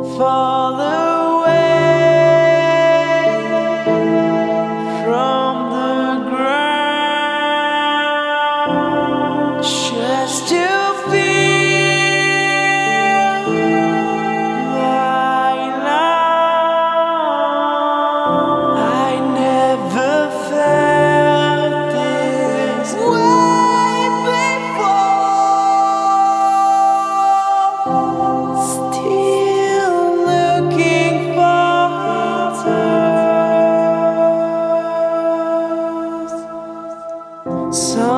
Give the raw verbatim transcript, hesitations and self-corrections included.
fall away from the ground just to feel my love. I never felt this way before. Still looking for answers. So